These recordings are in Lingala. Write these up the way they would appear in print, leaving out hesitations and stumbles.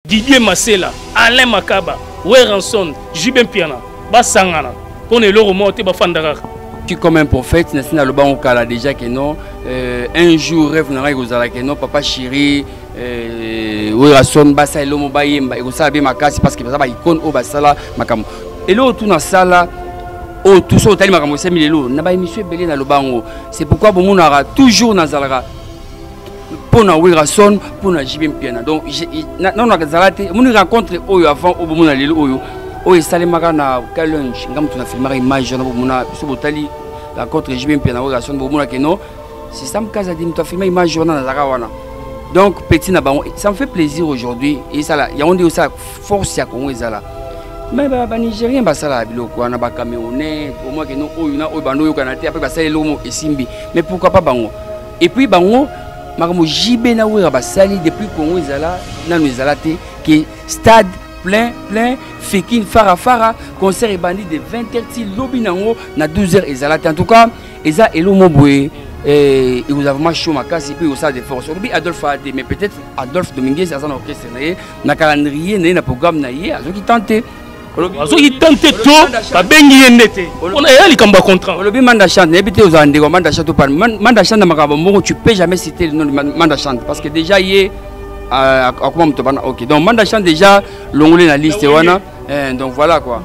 Didier Masela, Alain Makaba, Weranson, Jibin Piana, Basangana, qu'on est le roman de Bafandara. Qui comme un prophète, Nassina Loba on kala déjà que non, un jour rêve n'aurait que non, papa chéri, Weranson, Bassa et l'homme Bayem, et vous savez ma casse parce que ça va icône au Bassala, Makam. Et là, tout dans ça là, oh, tout ça, Otali Makam, c'est Milelo, n'a pas émission belé dans le bango. C'est pourquoi bon, on aura toujours Nazalra. Pour na Weranson, pour na Jibin Piana. Donc, non, on a Zalate, on rencontre Oyo avant, au moment où Oyo. Oyo Salemaka na Kalunch, ngam tu na filmé image, on a mona, sur Otali, rencontre Jibin Piana, Weranson, au moment où c'est ça me casse à dire, tu as filmé image, on a Zarawana. Donc, petit na bango, ça me fait plaisir aujourd'hui. Et ça là, il y a on dit aussi force à Congo Zala. Mais les Nigériens, les Camerounais, au moins que nous, après ça, et Simbi. Mais pourquoi pas Bango? Et puis Bango, Jibé Naouira Basali depuis Congo Zala, qui stade plein, Fekin, Fara, concert et bandit de 20h, lobby nango, na 12h et Zala. En tout cas, Eza Elo Moboué, et vous avez marché ma casse, et puis au des forces. Aujourd'hui, Adolphe a dit, mais peut-être Adolphe Dominguez, à son orchestre, na calendrier, na programme, à ceux qui tentent. Ils tentent tout, pas bien on a eu les contrat. Le Mandachant, n'habitez aux Andés, Mandachant ou pas. Mandachant dans Macabon, tu peux jamais citer le nom de Mandachant parce que déjà il est à comment tu vas. Ok, donc Mandachant déjà l'onglet dans la liste, donc voilà quoi.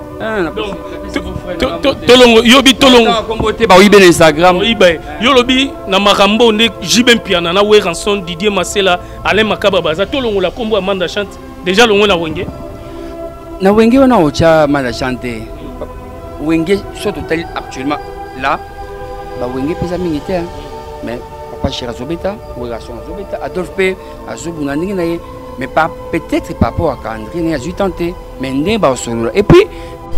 Yobi Tolongo, Instagram. Yobi na Marambo, Jibin Piana, na Weranson, Didier Masela, Alain Makaba, Tolongo la combo à Mandachant, déjà l'onglet na Wenge. Na Wenge on a ocha Mandachante. Wenge surtout actuellement là, bah Wenge pesa militaire, mais papa chéri Azobeta, Weranson Azobeta, Adolphe P, Azobunani naye, mais pas peut-être par rapport à Candré, n'a eu tenté, mais n'est pas solo. Et puis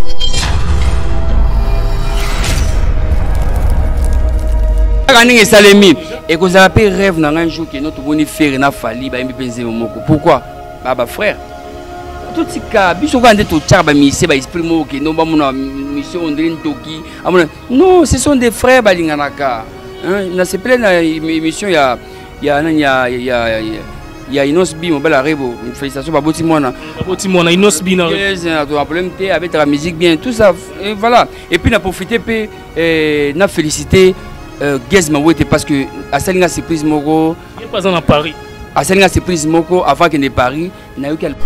Kaninge Salemi, et que vous avez rêve dans un jour que notre boni faire na fali, bah MPZ Moko. Pourquoi? Bah frère. Tout ce cas, si on a des mission, non, ce sont des frères Balinganaka. Dans ces pleines émissions, il y a Inosbi, mon bel Arebo. Félicitations à Botimona. Botimona, Inosbi, avec la musique bien, tout ça. Et voilà. Et puis, on a profité, on a félicité Gez Mawete parce que à Salinga surprise Moko. Il n'est pas en Paris. À Salinga surprise Moko, avant qu'il n'ait Paris, il n'a eu qu'elle.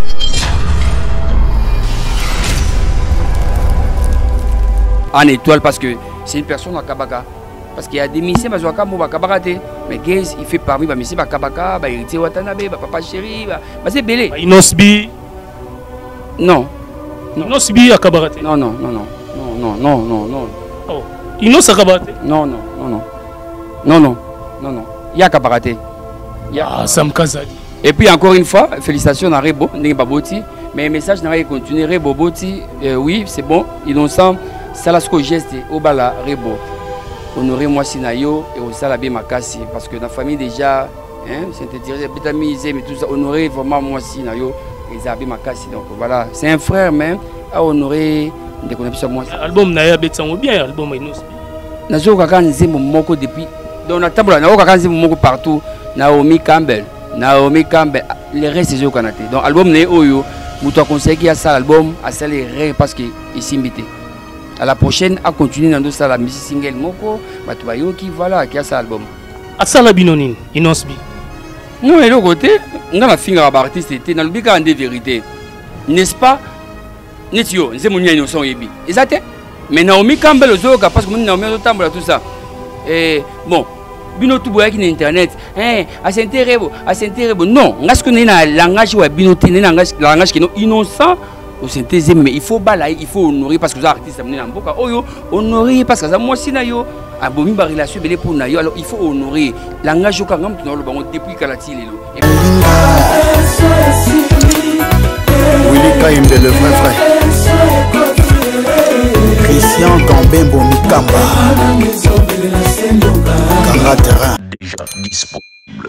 En étoile parce que c'est une personne à Kabaka. Parce qu'il y a des missions à Kabaka, mais Gez, il fait parmi les missions à Kabaka, héritier Watanabe, papa chéri, c'est belé. Inosbi. Non. Inosbi à Kabaka. Non. Oh. Inos à Kabaka. Non. Il y a Kabaka. Ah, ça me casse. Et puis encore une fois, félicitations à Rebo, Nebaboti. Mais le message n'a pas continué. Rebo Boti, oui, c'est bon, innocent. Salasco geste au bala Rebo. Honoré moi Sinayo et au salabé Makasi. Parce que dans la famille déjà, c'est intéressant, vitaminisé, mais tout ça, honoré vraiment moi Sinayo et Zabé Makasi. Donc voilà, c'est un frère même à honorer des connexions moi. Album Naya Betsan bien, album Inosbi. Nazo Kakan Zemo Moko depuis. Donc la table, Nazo Kakan Zemo Moko partout. Naomi Campbell, les restes c'est au Canada. Donc album Né Oyo, vous t'as conseillé qu'il y a ça album, à ça les rêves parce qu'il s'est invité. À la prochaine, à continuer dans ça la musique single Moko, Batubayo qui voilà, qui a ça album. À ça la binonin, Inosbi. Non, et l'autre côté, on a la fin à l'artiste, c'était dans le but de vérité. N'est-ce pas? Netio, c'est mon innocent yebi. Exact? Mais Naomi Campbell aux autres, parce que nous Naomi autant tout ça. Et bon. Binotu boya qui internet c'est intéressant non parce que na langage ou binotu na langage qui est innocent au synthèse mais il faut balayer il faut honorer parce que les artistes amener na mboka oyo honorer parce que ça moi si na yo abomi ba relation belé pour na yo alors il faut honorer langage au kangam tu na lo bango depuis kalati lelo Willy Kaimbe le vrai frère Christian Gambembo Mikamba Terrain déjà disponible.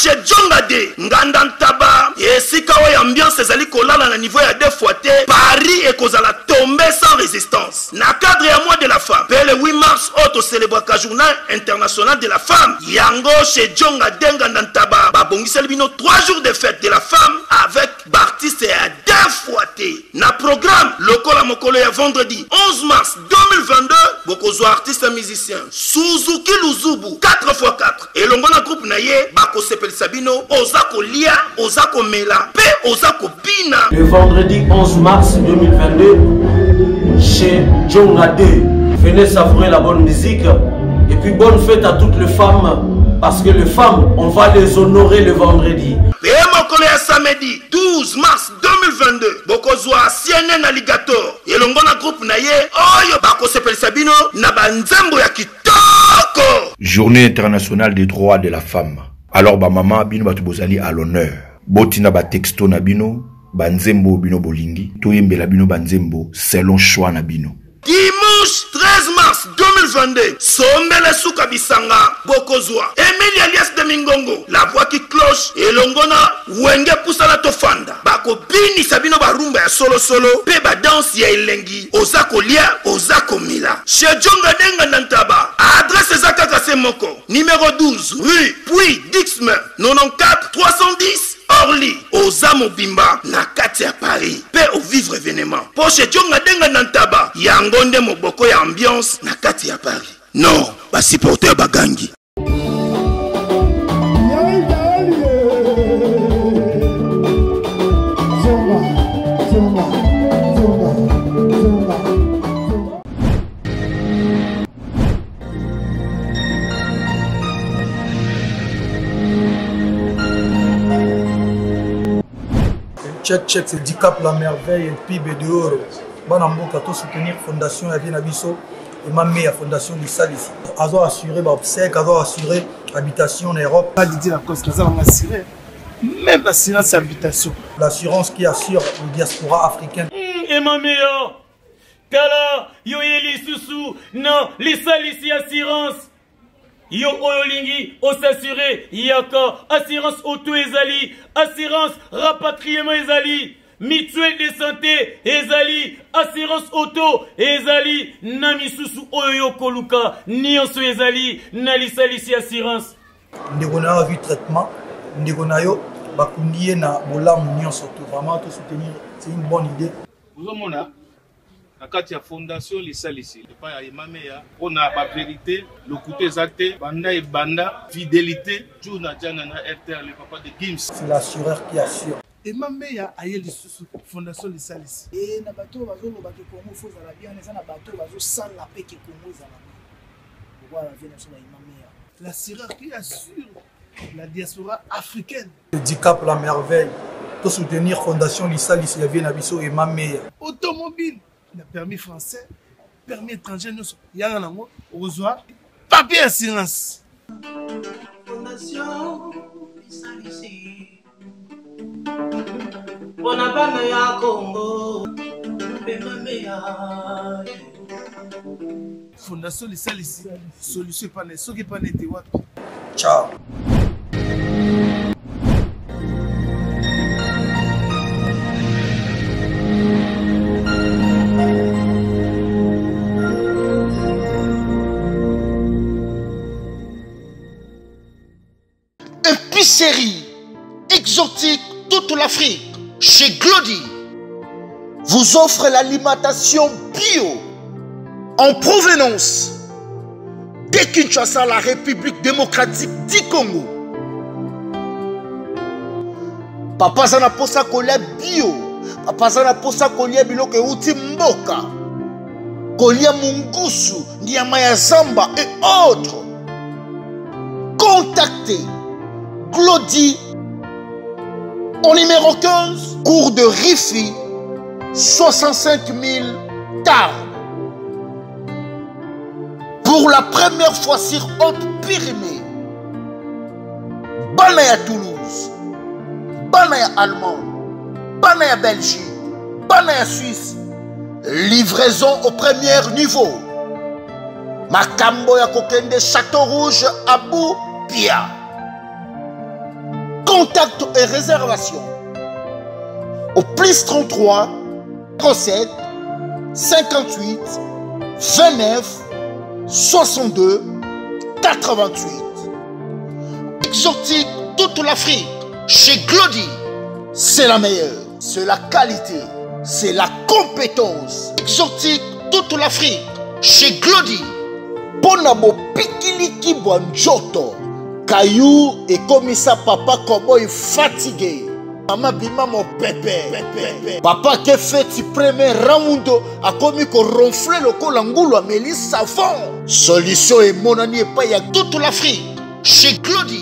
chez Djongade Ngandantaba esika oyo ambiance ezali kolala na niveau ya 2 fois te Paris ekozala tomber sans résistance na cadre ya mois de la femme pe le 8 mars auto célébraka journée internationale de la femme yango chez Djongade Ngandantaba babongiseli bino 3 jours de fête de la femme avec bartiste ya 2 fois te na programme lokola mokolo ya vendredi 11 mars 2022 bokozwa artiste musicien Suzuki Luzubu 4x4 elongo na groupe na ye bakosepelisa bino ozako lia ozako mela pe ozako bina. Le vendredi 11 mars 2022 chez Djongade, venez savourer la bonne musique et puis bonne fête à toutes les femmes parce que les femmes on va les honorer le vendredi. Et mokolo ya samedi 12 mars 2022 bokozwa CNN Alligator elongo na groupe na ye oyo bakosepelisa bino na banzembo ya kitoko. Journée internationale des droits de la femme. Alors ba mama bino batu bozali à l'honneur. Botina ba texto na bino, banzembo bino bolingi, toyembela bino banzembo selon choix na bino. Dimanche 13 mars 2022, Sombele Souka Bisanga, Bokozwa, Emile alias de Mingongo, la voix qui cloche, et Longona, Wenge Poussala Tofanda, Bako Bini Sabino Barumba ya solo solo, Peba danse ya Elengi, Ozako Lia, Ozako Mila. Chez Djongade Ngandantaba, adresse Zaka Kasemoko, numéro 12, rue Puy Dixme, 94 310. Orly, Ozamo Bimba, Nakati à Paris, paix au vivre événement. Pour chez Djongade Ngandantaba, Yangonde Moboko ya ambiance, Nakati à Paris. Non, ba supporter Bagangi. Check, c'est Dicap la merveille et PIB de Oro. Bon amour, quand on soutenir Fondation Yavien Abisso et ma meilleure Fondation du Sal ici. Azo assuré obsèque, azo assuré habitation en Europe. Pas dit la cause, ça va assurer. Même l'assurance habitation. L'assurance qui assure la diaspora africaine. Et ma meilleure, Kala, yo yeli susu, non, les Sal ici assurance. Yo oyolingi, o s'assurer, yaka, assurance auto ezali, assurance rapatriement ezali, mutuelle de santé ezali, assurance auto ezali, namisusu oyo koluka, nyonso ezali, nalisalisi assurance. Ndeko na vu traitement, ndeko na yo bakundiye na bolamu nyonso to, vraiment to soutenir, c'est une bonne idée. Vous avez la fondation Lissal ici, le pas Mameya, on a la vérité, le côté exact, banda et banda, fidélité, tout n'a jamais RTL, le papa de Gims. C'est l'assureur qui assure. Et Mameya a eu la fondation Lissal ici. Et na bateau bazo lo bateau Congo faut za la bien, na bateau bazo sans la paix que Congo za la bien. Voilà la vie nationale Mameya. L'assureur qui assure la diaspora africaine. Dicap la merveille. Pour soutenir Fondation Lissal ici, Yavien Abisso et Mameya. Automobile. Le permis français, permis étranger, nous sommes au revoir, papier assurance. Fondation Lissal ici. On a pas meilleur Congo, Fondation Lissal ici. Solution pas ne, ce qui pas n'était what. Ciao. Épicerie exotique toute l'Afrique chez Glody vous offre l'alimentation bio en provenance de Kinshasa, la République démocratique du Congo. Papa zana posa kolia bio, papa zana posa kolia biloko euti mboka, kolia mungusu, nyama ya zamba et autres. Contactez Glody au numéro 15, cours de Rifi, 65 000 Tarbes. Pour la première fois sur Haute-Pyrénées, Banaya Toulouse, Banaya Allemagne, Banaya Belgique, Banaya Suisse, livraison au premier niveau. Makambo ya Kokende Château Rouge, Abou Pia. Contact et réservation au plus 33 07 58 29 62 88. Exotique toute l'Afrique. Chez Glody, c'est la meilleure. C'est la qualité. C'est la compétence. Exotique toute l'Afrique. Chez Glody. Ponabo Pikiliki Bonjoto. Caillou et comme ça, papa cowboy fatigué. Maman bima mon pépé. Papa qui fait du premier round a commis qu'on ronfle le col angoulou à Mélis savon. Solution et mon ami et pas y a toute l'Afrique. Chez Glody.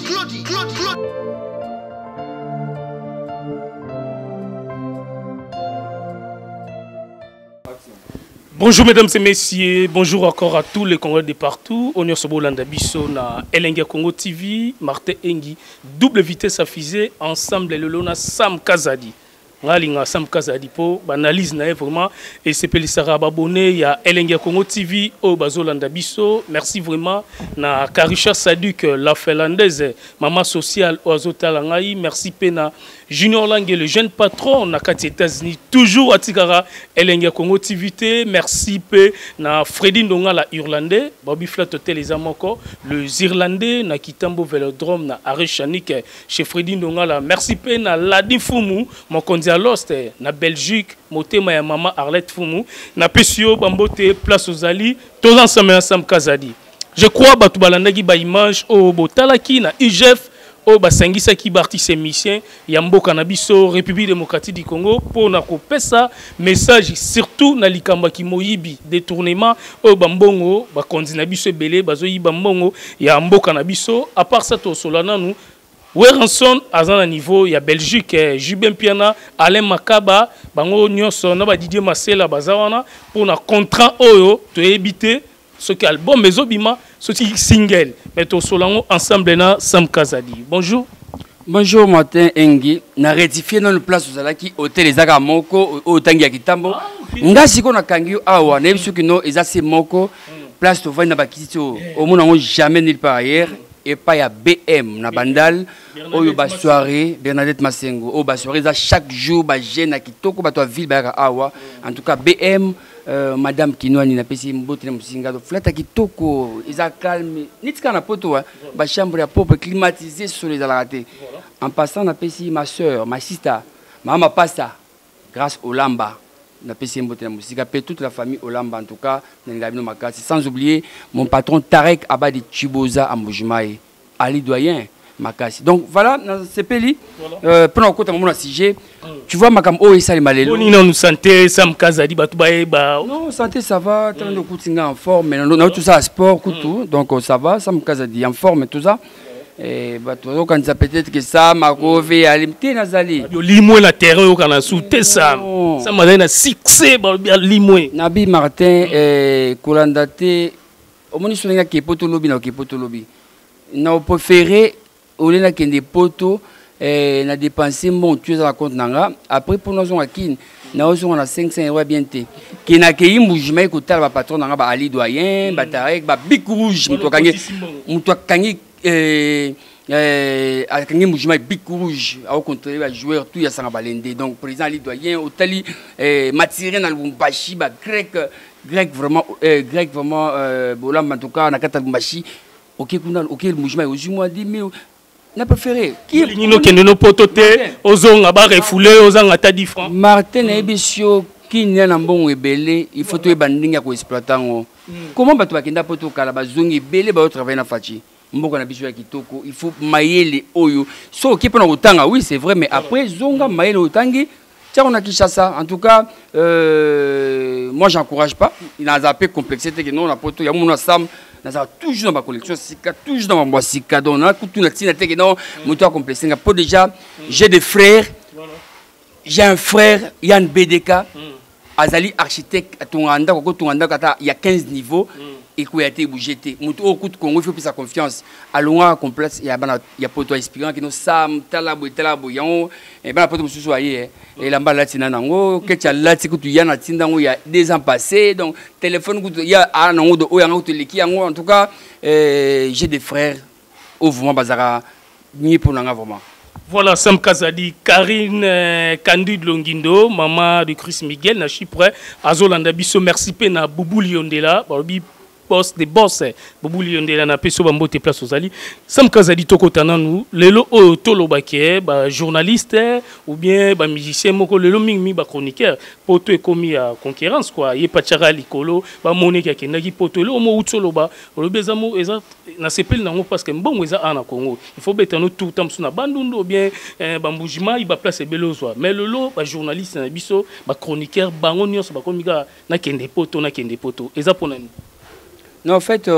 Bonjour mesdames et messieurs, bonjour encore à tous les Congolais de partout. On est au Landabiso na Elenga Congo TV, Martin Engi, double vitesse à fusée, ensemble le lona Sam Kazadi. Ngalinga Sam Kazadi po analyse na vraiment et c'est Pelisara abonné il y a Elenga Congo TV au Bazo Landabiso. Merci vraiment na Karisha Saduk la finlandaise maman sociale Oazo Talangai, merci Pena Junior Langue, le jeune patron na kati États-Unis, toujours à Tigara, Elenga Congo TV. Merci P na Freddy Ndonga la Irlandais, Bobby Flat Hotel les Amoko, le Irlandais na Kitambo Velodrome na Arechanik chez Freddy Ndonga la. Merci P na Ladi Fumu, mon conduit à Lost na Belgique, motema ya maman Arlette Fumu, na Pesio Bambote place aux Ali, tous ensemble Kazadi. Je crois batu balandaki ba image au botalaki na IGF o basangisa ki barti sémicien ya mboka na biso République démocratique du Congo pour na kopesa message surtout na likamba ki moyibi détournement o bambongo ba kondi na biso belé bazo yiba mbongo ya mboka na biso. À part ça to solana nous Weranson azana niveau ya Belgique Jubin Piana Alain Makaba bango nyonso na ba Didier Masela bazawana pour na contrat oyo to éviter ce qu'album mais obima ce single mais to solango ensemble na Sam Kazadi. Bonjour. Bonjour Martin Engi, na rectifier dans le place ozalaki hôtel ezaka moko au tangi ya Kitambo. Ngasi ko na kangi awa na biso kino ezase moko place to vanda bakiti au monde ngo jamais nulle part ailleurs et pas ya BM na Bandal oyo ba soirée Bernadette Masengo o ba soirée za chaque jour ba jeune na kitoko ba to ville ba awa en tout cas BM Madame Kinwani na pesi mbote na musinga do flata kitoko isa calme nitika na poto ba chambre ya propre climatisée sur les alaté. En passant na pesi ma soeur, ma sister, maman pasta grâce au Lamba na pesi mbote na musika pe toute la famille Olamba en tout cas ngabino makasi sans oublier mon patron Tarek Abadi Chiboza à Mbujimaï, Ali Doyen Makasi. Donc voilà, c'est Peli. Pendant que tu as sujet, tu vois, Makam O et Salim Malelo. Non, santé, Sam Kazadi, Batoubaïba. Non, santé, ça va. Tu as en forme. Mais on a tout ça à sport, tout. Donc ça va, Sam Kazadi en forme et tout ça. Et quand ça peut-être que ça, Makove, Alimté, Nazali. Limoué la terre, quand on a sauté ça. Ça m'a donné un succès, Limoué. Nabi Martin, Kolandate, au moins, il y a qui est potolobi, qui est potolobi. On a préféré. Au-delà na kende poto na dépenser mon tu à compte nanga après pour nous on a kin na on a 500 € bien té qui na ke mouvement ko tal ba patron nanga ba Ali Doyen ba Tarek ba Big Rouge muto kangi akangi mouvement Big Rouge au contraire ba joueur tout ya sanga balende donc président Ali Doyen au tali matiré na Lubumbashi ba grec vraiment bolam en tout cas na kata Lubumbashi OK kuna OK le mouvement aujourd'hui moi dit mais n'a préféré qui nous qui nous pototer aux on ba refoulé aux on ata 10 francs Martin ebisio qui n'y a na bon ebele il faut to bandinga ko exploitant comment ba to bakenda poto kala bazungi ebele ba travailler na fachi mboko na biso ya kitoko il faut mayele oyo so qui peut na utanga oui c'est vrai mais après zonga mayele utangi tiens on a Kinshasa en tout cas moi j'encourage pas il a zappé complexité que non na poto ya mon Sam toujours dans ma collection, toujours dans ma boîte, on a tout le temps, moteur complexé. Pour déjà, j'ai des frères, j'ai un frère, Yann BDK, Azali architecte, il y a 15 niveaux, et qui a été bougé. Au coup de Congo, il faut plus sa confiance. Allons à complexe, il y a pour toi inspirant qui nous Sam, Talabo, et bien après tout ce soir, et là-bas, là, tu n'as que tu as là, tu il y a des ans passés, donc téléphone, il y a un an de haut, en tout cas, j'ai des frères au vraiment bazara, ni pour n'en vraiment. Voilà, Sam Kazadi, Karine Candide Longindo, maman de Chris Miguel, na Chypre, Azolanda Bisso, merci pena Boubou Liondela, Barbie boss des boss, Boubou Liondela na peso bambo te place aux ali. Sam Kazadi toko tananu, lelo o tolo baké, ba journaliste ou bien ba musicien moko lelo mingi ba chroniqueur, poto e commis à concurrence quoi, yé pachara likolo, ba moné ki na ki poto lo mo utolo ba, lo bezamo eza na sepel nango parce que mbongo eza ana Congo. Il faut betano tout temps sur na bandundu ou bien bambujima il ba place belozwa. Mais lelo ba journaliste na biso, ba chroniqueur bango nyos ba komiga na kende poto eza pona. Non, en fait,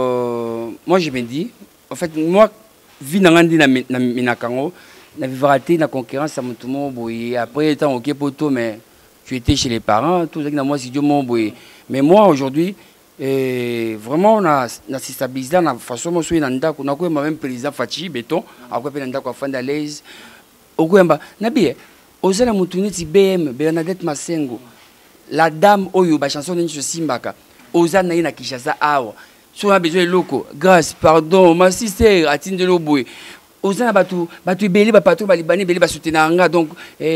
moi je me dis, en fait, moi, vie dans na Minakango, na vivraté, na concurrence à mon tout le monde, après étant ok poto, mais tu étais chez les parents, tout ça, moi c'est Dieu mon boy. Mais moi aujourd'hui, vraiment on a stabilisé dans la façon moi suis dans ndako, on a quoi même président Fachi béton, après puis ndako afin d'alaise, au quoi mba, nabi, osala mutuneti BM, Bernadette Masengo, la dame oyo ba chanson de Simbaka. Ozana na Kishasa awa. Si on a besoin de locaux, grâce, pardon, ma sister, atine de l'oboué. Ozana batu belé, batu balibani, belé, basutenanga, donc,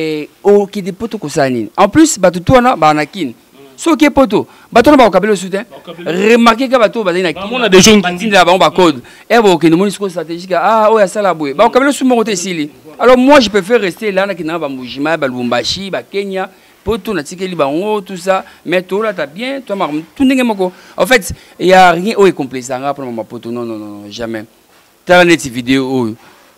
oh, qui des potos kosani. En plus, batu toana, banakin. So qui est poto, batu na ba okabelo soutien. Remarquez que batu bazina kin. On a des gens qui là ba code. Et bon, que nous monisco stratégique, ah, oh, ya sala boué. Ba okabelo sou monter ici. Alors moi, je préfère rester là, na kina ba Mbujima, ba Lubumbashi, ba Kenya. Poto na tikeli bango tout ça mais toi là t'as bien toi tout ndenge moko en fait il y a rien au complet ça pour ma poto non jamais t'as net vidéo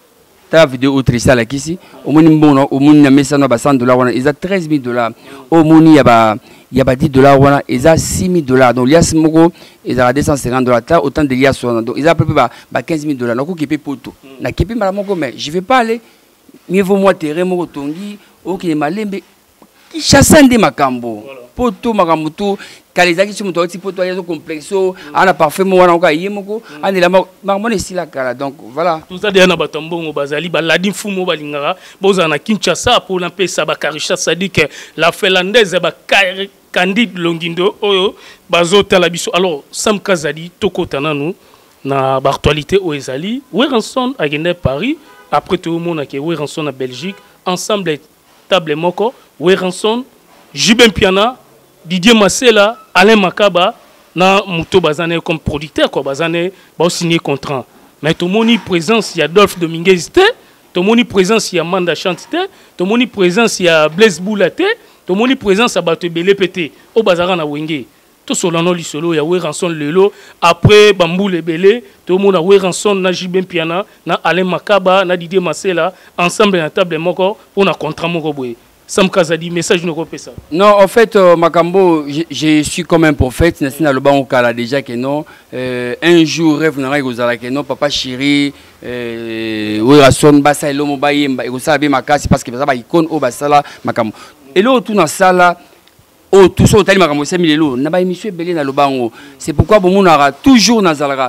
ta vidéo trista là ici au moins au moins na mesa na ba $100 wana ils a $13,000 au moins il y a ba $10 wana ils a $6,000 donc lias moko ils a $250 ta autant de lias donc ils a peu ba $15,000 donc qui paye poto na qui paye moko mais je vais pas aller mieux vaut moi terrain moko tongi OK malembe chassande makambo poto makamutu kalizaki sur moto oti poto yazo complexo ana parfait mo wana ko yemoko ani la marmone sila kala donc voilà tout ça derrière na batambongo bazali baladi fumo balingara boza na Kinshasa pour l'empêcher ba Karisha Sadik la finlandaise ba Candide Longindo oyo bazota la biso alors Sam Kazadi toko tananu na ba actualité o ezali Weranson a gagné Paris après tout le monde a que Weranson à Belgique ensemble table moko Weranson, Jibem Piana, Didier Massela, Alain Makaba, na Mouto Bazane comme producteur, quoi, Bazane, va signer contrat. Mais tout le monde présence, il y a Adolphe Dominguez, tout le monde présence, il y a Manda Chantite, tout le monde présence, il y a Blaise Boulate, tout le monde présence, il y a Bato Belé Pété, au Bazara na Wenge. Tout solano lisolo, il y a Weranson Lelo, après Bambou le Belé, tout le monde a Weranson, na Jibem Piana, na Alain Makaba, na Didier Massela, ensemble na table moko, pour na contrat moko boye. Sam Kazadi, message ne repère ça. Non, en fait, Makambo, je suis comme un prophète. Nassina le banc au déjà que non. Un jour, rêve n'aura que que non. Papa chéri, oui, à son basa et l'homme baye, et vous savez ma casse parce que ça va icône au basala Makambo. Et là, tout dans ça là, oh tout ça au tali Makambo, c'est mille n'a pas émission belé dans le banc. C'est pourquoi bon on aura toujours dans Zalara.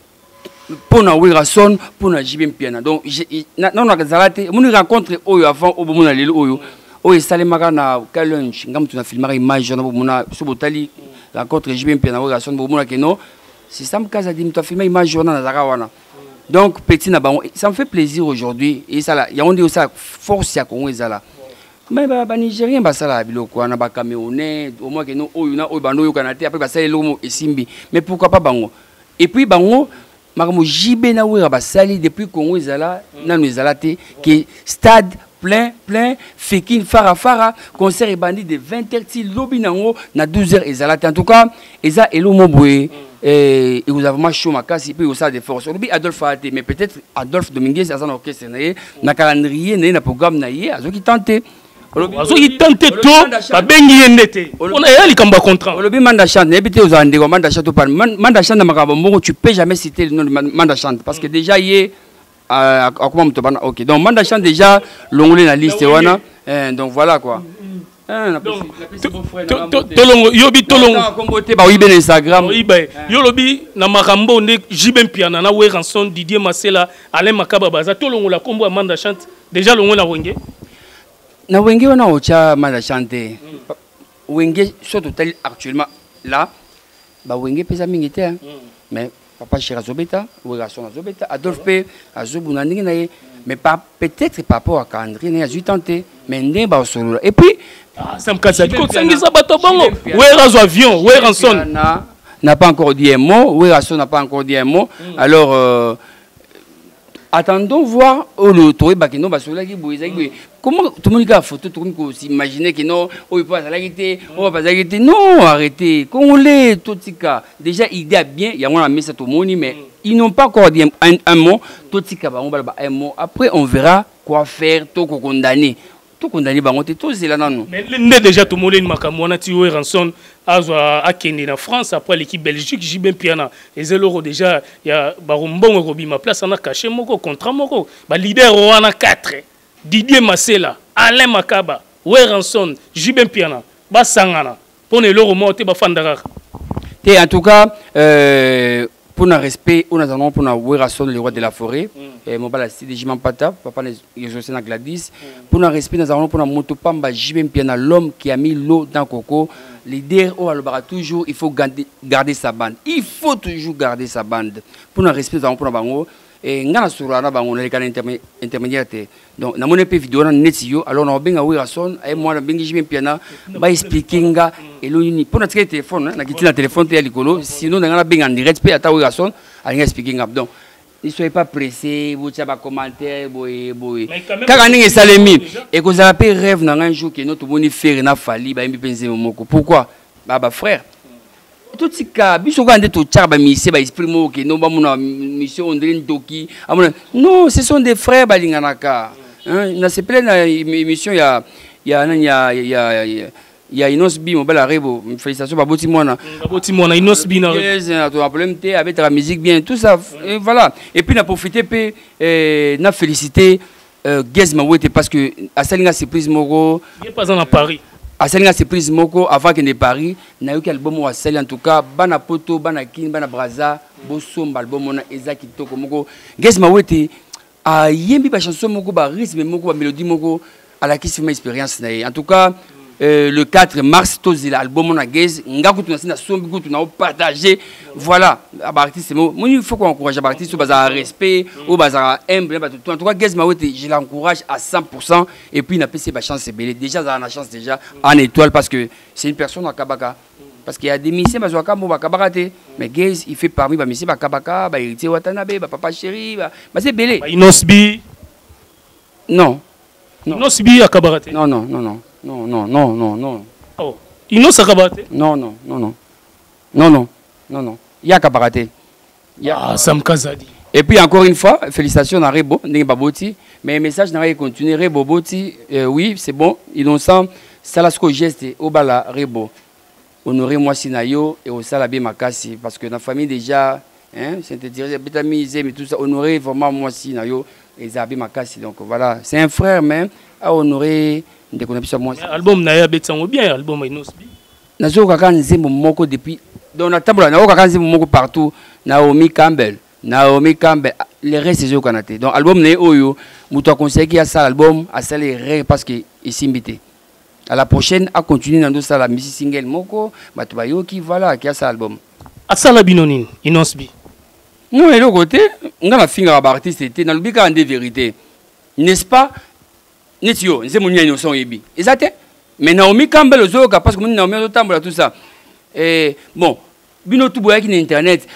Pour na Weranson, pour na Jibem Piana. Donc, non, on a Zalate, on rencontre Oyo avant au moment de Oyo. Oui, ça les marana Kalunch, quand tu as filmé l'image, on a mon subotali, la contre Jibem Piana, Weranson, bon que non. C'est Sam Kazadi, tu as filmé l'image, on a Zarawana. Donc, petit Nabon, ça me fait plaisir aujourd'hui. Et ça là, il y a on dit aussi force à Congo Zala. Mais bah Nigérien, bah ça là, biloko, on a pas Camerounais, au moins que non, Oyuna, Oyubano, Yokanate, après bah ça les lomo et Simbi. Mais pourquoi pas Bango? Et puis Bango. Maramo Jibé na wera ba sali depuis Congo Zala na nous zalate qui stade plein fekin fara concert et bandit de 20h lobby nango na 12h et zalate en tout cas eza elo moboué et vous avez vraiment chaud makasi puis aussi des forces lobby Adolphe Faté mais peut-être Adolphe Dominguez azana orchestre na calendrier na programme na ye azoki tenter azoki tenter to ba bengi endete on a yali kamba contrat lobby manda chante n'habite aux andé ko manda chante pas manda chante makaba mbongo tu peux jamais citer le nom de manda chante parce que déjà yé comment me tobana OK donc manda chante déjà l'ongolais na liste wana donc voilà quoi tolongo yobi tolongo kombote ba wibe na Instagram wibe yolobi na makambo nde Jibem Piana na Weranson Didier Massela Alain Makaba baza tolongo la kombo manda chante déjà longo la wenge na wenge wana ocha manda chante wenge surtout actuellement là ba wenge pesa mingi te mais papa chéri azobeta Werason azobeta Adolphe pe azobuna ndenge na ye mais pas peut-être par rapport à Candré na azui tenté mais ndenge ba solo et puis Sam Kazadi ko sangisa bato bongo Werason avion Werason n'a pas encore dit un mot Werason n'a pas encore dit un mot alors attendons voir le tour bakino basola ki boyezaki comment tout le monde a photo tout le monde s'imaginer que non on peut pas l'arrêter on va pas arrêter non arrêtez congolais totika déjà idée bien il y a on a mis ça tout le monde mais ils n'ont pas encore dit un mot totika ba on va un mot après on verra quoi faire tout condamner tout condamner ba on était tous là non mais le déjà tout le monde makamona ti Werason à Kenya en France après l'équipe Belgique j'ai bien piana et zéro déjà il y a barumbongo robi ma place on a caché moko contrat moko ba leader on a 4 Didier Masela Alain Makaba Werason j'ai bien piana ba sangana pour ne loro monter ba fandara et en tout cas pour un respect on a un nom pour Werason le roi de la forêt et mon bala c'est Jiman Pata papa José na Gladys pour un respect nous avons pour un motopamba j'ai bien piana l'homme qui a mis l'eau dans coco. Leader au Alobara toujours il faut garder sa bande. Il faut toujours garder sa bande. Pour nous respecter pour bango et ngana surana bango les canaux intermédiaires. Donc na mon épée vidéo na netio alors na benga Werason et moi na bengi jimi piana ba expliquinga et l'uni pour notre téléphone na kiti na téléphone te likolo sinon na benga en direct pe ata Werason alinga expliquinga donc ne soyez pas pressés, vous avez des commentaires, car on salemi et que vous avez rêve un jour que notre monde fait na fali ba mbi penser moko. Pourquoi? Baba frère. Tout ce cas, biso quand de tout charba mission ba esprit mo que non ba mon mission on dirait doki. Non, ce sont des frères balinganaka. Hein, na se plein émission il y a Inosbi, mon bel arrebo. Félicitations, Baboti Moana. Baboti Moana, Inosbi, non. Problème avec la musique bien, tout ça. Et voilà. Et puis, on a profité, on a félicité Gezma Wete parce que à Salinga surprise Moko. Il n'est pas en Paris. À Salinga surprise Moko, avant qu'il ne Paris, on a eu quel album à Salinga en tout cas. Bana Poto, Bana Kin, Bana Braza, Bosom, album, on a Ezaki Toko Moko. Gezma Wete, a yembi ba chanson Moko, ba rythme Moko, ba mélodie Moko, à la qui se fait expérience. En tout cas, le 4 mars, tout l'album on a gaz, partagé. Voilà, il faut qu'on encourage les artistes au respect, au bazar humble. En tout cas, je l'encourage à 100%. Et puis, il a passé ma chance. Déjà, il a la chance déjà en étoile parce que c'est une personne à Kabaka. Parce qu'il y a des missions qui sont mais Gaz, il fait parmi les missions à Kabaka, héritier Watanabe, papa chéri, c'est belé. Inosbi. Non. Inosbi à Kabarate. Non, non, non, non. Non, non, non, non, non. Oh, Inos Akabate? Non, non, non, non. Non, non, non, non. Il y a Kabarate. Ah, Sam Kazadi. Et puis encore une fois, félicitations à Rebo, Baboti. Mais le message n'a rien continué. Rebo Boti, oui, c'est bon. Innocent, Salasco geste au bala Rebo. Honorez-moi Sinayo et au Salabé Makasi. Parce que dans la famille déjà, hein, c'est-à-dire, bétamisé, mais tout ça, honorez vraiment moi Sinayo et Zabé Makasi. Donc voilà, c'est un frère même à honorer. Album Naya Betsango bien, album Inosbi. Nazo kaka nzembo moko depuis. Donc na tambola na kaka nzembo moko partout. Naomi Campbell, les restes c'est au Canada. Donc album né oyo, muto a conseillé qu'il y a ça album à ça les rêves parce que ici invité. À la prochaine à continuer dans ça la musique single moko, batubayo qui voilà qui a ça album. À ça la binonin, Inosbi. Non et l'autre côté, on a la finger à artiste était dans le bica en vérité. N'est-ce pas? Netio, c'est mon innocent yebi. Exact. Mais Naomi Campbell ozoka parce que mon Naomi otambola tout ça. Et bon, bino tout boya qui internet,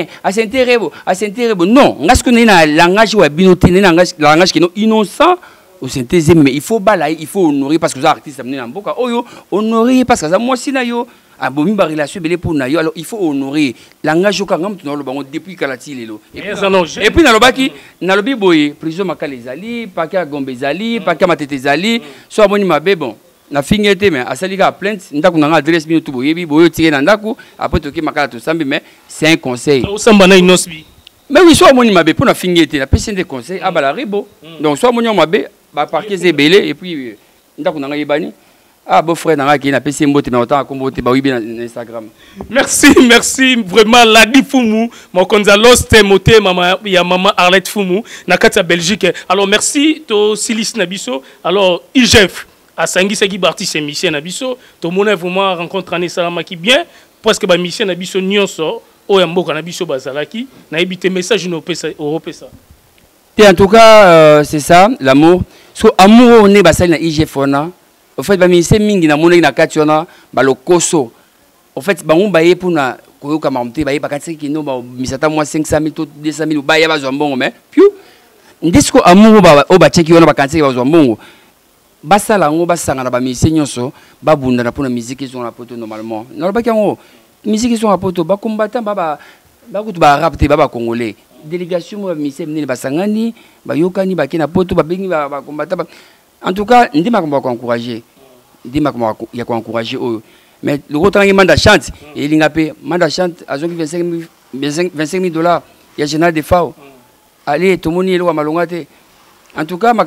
asentérebo. Non, ngas que na langage ou bino tene langage qui non innocent au synthèse mais il faut balayer, il faut honorer parce que les artistes amené en boka. Oyo honorer parce que ça moi si na yo abomi ba relation belé pour na yo alors il faut honorer langage au kangam tu na lo bango depuis kalati lelo. Et puis na lo baki na lobi boye prison makale zali, paka gombe zali, paka matete zali, so aboni mabe bon. Na fingete mais asalika plainte ndaku na adresse bino tout boyebi boyo tiré na ndaku après toki makala to sambi mais c'est un conseil. Osamba na Inosbi. Mais oui so aboni mabe pour na fingete na pese des conseils abala ribo. Donc so aboni mabe ba parquer zebele et puis ndaku na yebani. Ah, beau frère, qui n'a pas essayé de me autant combattre Instagram. Merci, merci vraiment. Ladi Fumu, mon Gonzalo Temote, maman, il y a maman Arlette Fumu, Nakata Belgique. Alors merci, to Silis Nabiso. Alors IGF, à Sangui Segui Barti, c'est mission Nabiso. To mon vraiment rencontre en Salama qui bien, parce que ma mission Nabiso Nyonso, oyamboka na biso bazalaki na ebité message no pesa européen. En tout cas, c'est ça, l'amour. So amour on est basali na IGF ona. En fait, ba ministère mingi na mona na kationa ba lokoso. En fait, ba on baye pour na koyoka mamte baye ba katiki kino ba misata moi 500 000 200 000 baye ba zombongo mais puis ndisco amour ba ba cheki ona ba katiki ba zombongo. Basala ngo basanga na ba ministère nyonso ba bunda na pona musique ils sont la poto normalement. Na ba kango musique ils sont la poto ba combattant ba kutu ba rap te ba congolais. Délégation moi ministère meneli basangani ba yokani ba kina poto ba bengi ba combattant. En tout cas, on dit qu'on va encourager. On dit qu'il y a qu'on encourager. Mais le gros temps, il y a mandat chante. Et il y a un mandat chante à 25 000 $. Il y a général de FAO. Allez, tout le monde est là à Malongate. En tout cas,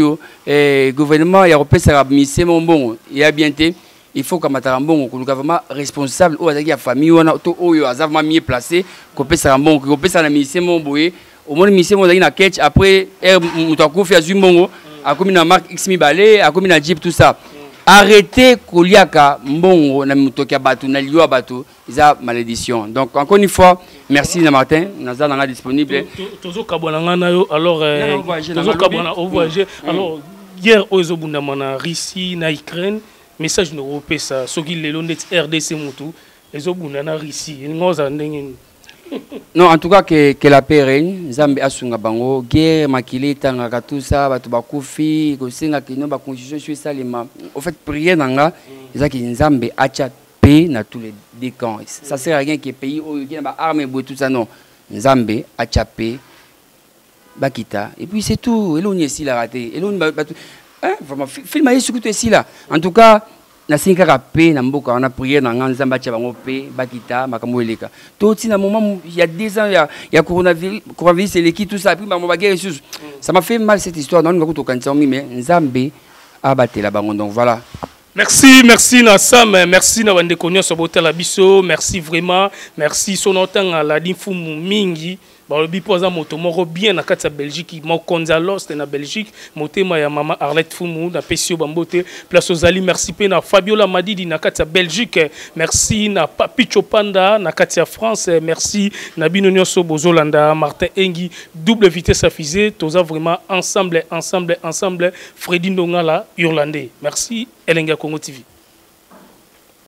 le gouvernement européen sera mis mon bon. Il y a bientôt. Il faut que bon, le gouvernement responsable, la famille, a mieux placé, qu'on puisse être bon, qu'on puisse être mon boy. Au moins, il y a catch après, il y a un a comme une marque Xmi Balé, a comme une Jeep, tout ça. Arrêtez Koliaka, Mbongo, na Mutokia Batu, na Liwa Batu, ils ont malédiction. Donc, encore une fois, merci Martin, Nazar est disponible. Tozo Kabwananga, alors, Tozo Kabwana, au voyage. Alors, hier, aux Obundamana, Russie, na Ukraine, message européen, ça, ce qui est l'honnête RDC Moutou, les Obundana Russie, ils n'ont pas non, en tout cas, que la paix règne, Zambi Asunga Bango, guerre, makile, tangaka, tout ça, Batubakoufi, Gosenga, qui n'ont pas constitution sur ça, en fait, prière nanga, ils ont dit Zambi Acha paix dans tous les deux camps. Ça sert à rien que les pays où il y a des armes et tout ça, non. Zambi Acha paix, Bakita, et puis c'est tout. Et l'on est ici, la raté. Et l'on vraiment, film à ici là. En tout cas, na singa paix na mboka on a prié na nzamba tcha bango paix bakita makambo eleka tout na moment il y a 2 ans il y a coronavirus et l'équipe tout ça puis maman baguerre ça m'a fait mal cette histoire non ngako to kanisa mais nzambe abatela bango donc voilà. Merci Nassam, merci na wande konyo so botela biso, merci vraiment, merci sonotanga la difumu mingi. Ba bipoza moto moko bien na kati ya Belgique, mo konza lost na Belgique, motema ya mama Arlette Fumu na Pesio Bambote, place aux merci pe na Fabiola Madidi na kati ya Belgique, merci na Papi Chopanda na kati ya France, merci na bino nyoso bozolanda Martin Engi, double vitesse affisée, toza vraiment ensemble, Freddy Ndongala, Irlandais. Merci Elenga Congo TV.